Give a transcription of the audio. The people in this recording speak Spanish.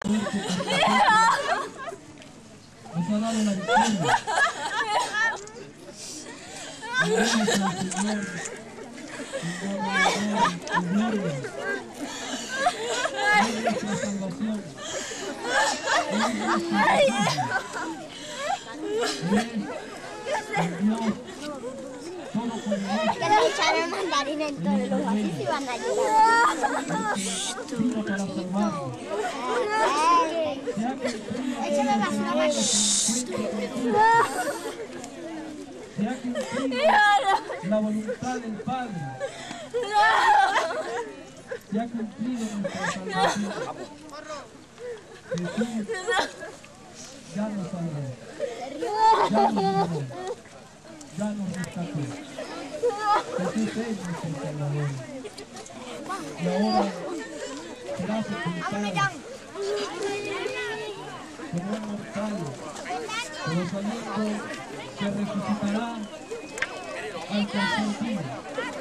muerte por nosotros, nos ha dado la victoria. Alabemos al Señor, en gloria. Es nuestra salvación. Es nuestra Dios todopoderoso. Que nos echaron mandarina en todos los vacíos y van a llorar. Vino para salvarnos. Échame basura más. Se ha cumplido la voluntad del Padre. Se ha cumplido nuestra salvación. Jesús ya nos salvó. Ya nos salvó. Ya nos rescató. Jesús es nuestro Salvador. Y ahora será sepultado como un mortal, pero sabiendo que resucitará al tercer día.